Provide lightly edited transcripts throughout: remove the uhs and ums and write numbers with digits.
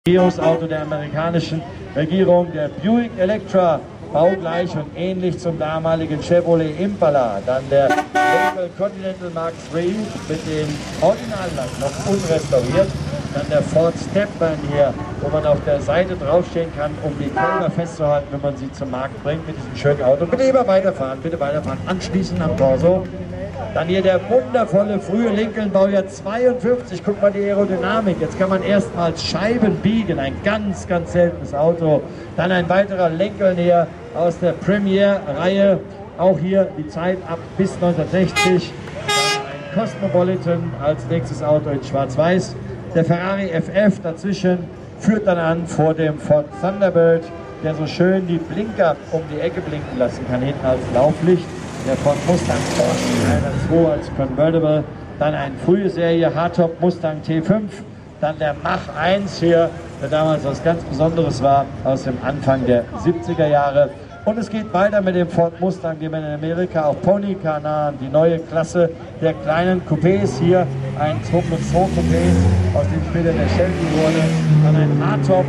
Auto der amerikanischen Regierung, der Buick Electra, baugleich und ähnlich zum damaligen Chevrolet Impala. Dann der Lincoln Continental Mark III mit den Originallacken noch unrestauriert. Dann der Ford Stepvan hier, wo man auf der Seite draufstehen kann, um die Kälber festzuhalten, wenn man sie zum Markt bringt mit diesem schönen Auto. Bitte immer weiterfahren, anschließen am Torso. Dann hier der wundervolle frühe Lincoln, Baujahr 52. Guck mal die Aerodynamik. Jetzt kann man erstmals Scheiben biegen. Ein ganz, ganz seltenes Auto. Dann ein weiterer Lincoln hier aus der Premier-Reihe. Auch hier die Zeit ab bis 1960. Dann ein Cosmopolitan als nächstes Auto in Schwarz-Weiß. Der Ferrari FF dazwischen führt dann an vor dem Ford Thunderbird, der so schön die Blinker um die Ecke blinken lassen kann, hinten als Lauflicht. Der Ford Mustang Porsche 1.2 als Convertible, dann ein frühe Serie Hardtop Mustang T5, dann der Mach 1 hier, der damals was ganz Besonderes war, aus dem Anfang der 70er Jahre. Und es geht weiter mit dem Ford Mustang, den man in Amerika auch Pony Car nahen, die neue Klasse der kleinen Coupés hier, ein 2+2 Coupé, aus dem später der Shelby wurde, dann ein Hardtop,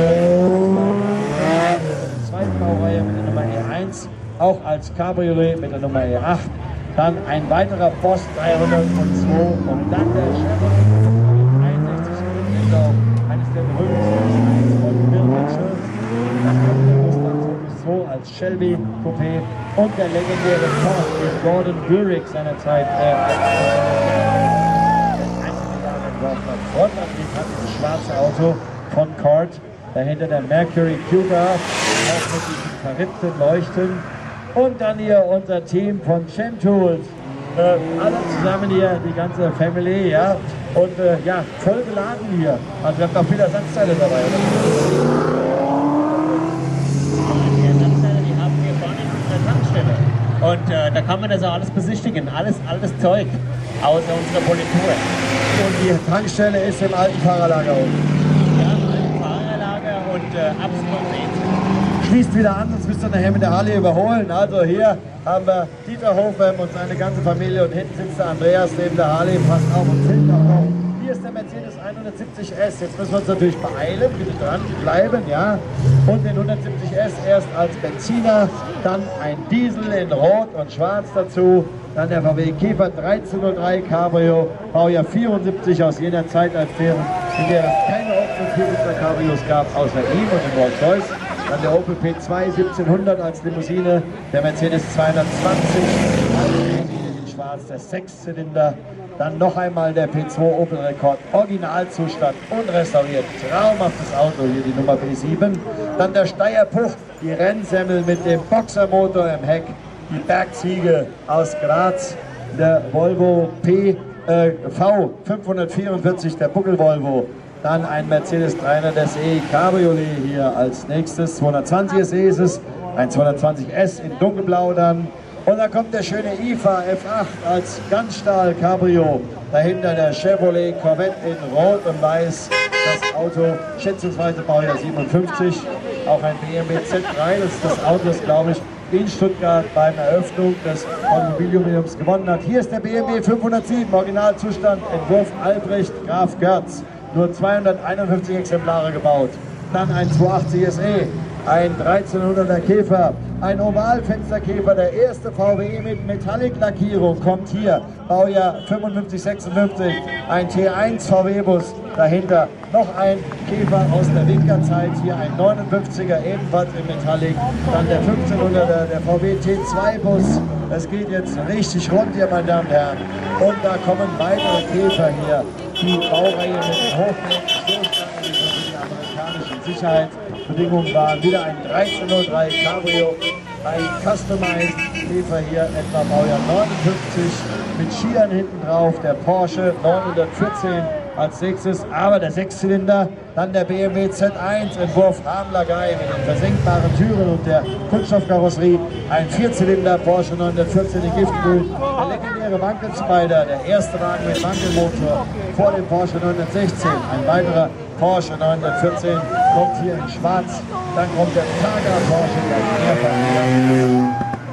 zweite Baureihe mit der Nummer E1, auch als Cabriolet mit der Nummer E8, dann ein weiterer Boss 302 und dann der Chevrolet 61 Indoor, eines der berühmtesten von Bill Mitchell, dann kommt der Mustang 2 als Shelby Coupé und der legendäre Ford, den Gordon Buick seinerzeit das schwarze Auto von Cord, dahinter der Mercury Cougar, auch mit diesen verrippten Leuchten. Und dann hier unser Team von Chem Tools. Alle zusammen hier, die ganze Family, ja. Und ja, voll geladen hier. Also wir haben noch viele Ersatzteile dabei, oder? Die Ersatzteile, die haben wir vorne in unserer Tankstelle. Und da kann man das auch alles besichtigen. Alles altes Zeug, außer unserer Politur. Und die Tankstelle ist im alten Fahrerlager unten. Ja, im alten Fahrerlager und absolut nicht. Schließt wieder an, sonst müsst ihr nachher mit der Harley überholen. Also hier haben wir Dieter Hofem und seine ganze Familie und hinten sitzt der Andreas neben der Harley, passt auf und filmt auch noch. Hier ist der Mercedes 170S. Jetzt müssen wir uns natürlich beeilen, bitte dran bleiben, ja. Und den 170S erst als Benziner, dann ein Diesel in Rot und Schwarz dazu. Dann der VW Käfer 1303 Cabrio, Baujahr 74 aus jener Zeit, in der es keine Option Cabrios gab, außer ihm und dem Rolls-Royce. Dann der Opel P2 1700 als Limousine, der Mercedes 220 in schwarz, der Sechszylinder. Dann noch einmal der P2 Opel Rekord, Originalzustand, unrestauriert, traumhaftes Auto, hier die Nummer B7. Dann der Steyr Puch, die Rennsemmel mit dem Boxermotor im Heck, die Bergziege aus Graz, der Volvo V 544, der Buckel Volvo. Dann ein Mercedes 300 SE Cabriolet hier als nächstes, 220 SE ist es, ein 220S in dunkelblau dann. Und dann kommt der schöne IFA F8 als Ganzstahl Cabrio. Dahinter der Chevrolet Corvette in Rot und Weiß. Das Auto schätzungsweise Baujahr 57. Auch ein BMW Z3, das ist das Auto, das glaube ich in Stuttgart beim Eröffnung des Automobiljubiläums gewonnen hat. Hier ist der BMW 507, Originalzustand, Entwurf Albrecht Graf Görz. Nur 251 Exemplare gebaut. Dann ein 280 SE, ein 1300er Käfer, ein Ovalfensterkäfer, der erste VW mit Metallic-Lackierung, kommt hier, Baujahr 55, 56, ein T1 VW-Bus, dahinter noch ein Käfer aus der Winkerzeit, hier ein 59er, ebenfalls in Metallic, dann der 1500er, der VW T2-Bus, es geht jetzt richtig rund hier, meine Damen und Herren, und da kommen weitere Käfer hier, die Baureihe mit hochwertigen Stoßstangen, die für die amerikanischen Sicherheitsbedingungen waren, wieder ein 1303 Cabrio, ein Customized Käfer hier, etwa Baujahr 59, mit Skiern hinten drauf, der Porsche 914 als nächstes, aber der Sechszylinder, dann der BMW Z1, Entwurf Hamlagai mit den versenkbaren Türen und der Kunststoffkarosserie, ein Vierzylinder Porsche 914 in Giftgrün, der legendäre Wankelspider, der erste Wagen mit Wankelmotor vor dem Porsche 916, ein weiterer Porsche 914 kommt hier in Schwarz, dann kommt der Targa Porsche, der mehrfach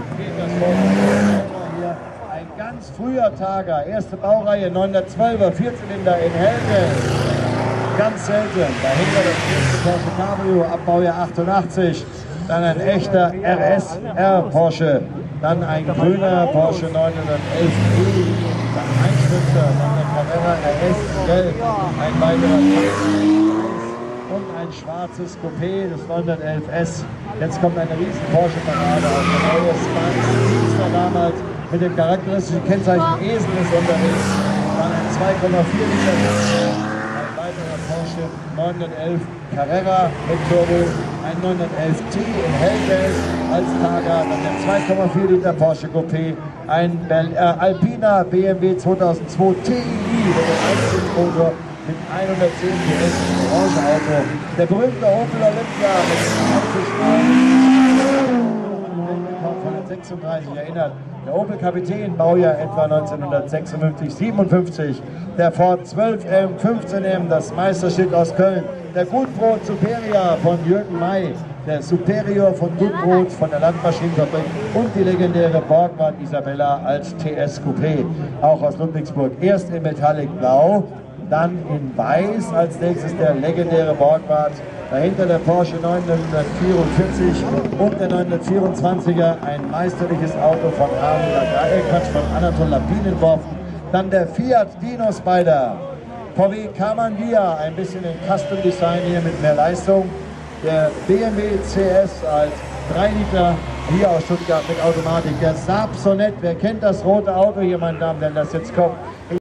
hier, ein ganz früher Targa, erste Baureihe 912er Vierzylinder in Hellgelb. ganz selten. Dahinter das erste Porsche Cabrio, Abbaujahr 88. Dann ein echter RSR Porsche. Dann ein grüner Porsche 911e. Dann ein Schnitzer, dann der Carrera RS Gelb. Ein weiterer und ein schwarzes Coupé, das 911S. Jetzt kommt eine riesen Porsche-Parade auf der neue Spicer damals mit dem charakteristischen Kennzeichen Esel ist unterwegs. Dann ein 2,4 Liter ein weiterer Porsche 911 Carrera mit Turbo, ein 911T in Hellgelb als Targa, dann der 2,4 Liter Porsche Coupé, ein Alpina BMW 2002 TI mit dem Einzelmotor mit 110 PS Orange-Auto. Der berühmte Opel Olympia mit dem 36 erinnert. Der Opel Kapitän, Baujahr etwa 1956, 57. Der Ford 12M, 15M, das Meisterstück aus Köln. Der Gutbrot Superior von Jürgen May. Der Superior von Gutbrot von der Landmaschinenfabrik und die legendäre Borgward Isabella als TS Coupé, auch aus Ludwigsburg. Erst in Metallic Blau, dann in Weiß, als nächstes der legendäre Borgward, dahinter der Porsche 944 und der 924er, ein meisterliches Auto von Anatol Lapin entworfen, dann der Fiat Dino Spider, VW Karmann Via, ein bisschen in Custom Design hier mit mehr Leistung, der BMW CS als 3 Liter hier aus Stuttgart mit Automatik, der Saab Sonett, wer kennt das rote Auto hier, meine Damen, wenn das jetzt kommt.